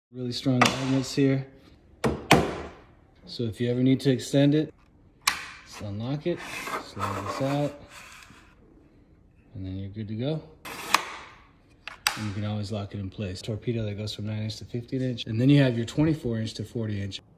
Really strong magnets here. So if you ever need to extend it, just unlock it, slide this out, and then you're good to go. And you can always lock it in place. Torpedo that goes from 9" to 15". And then you have your 24" to 40".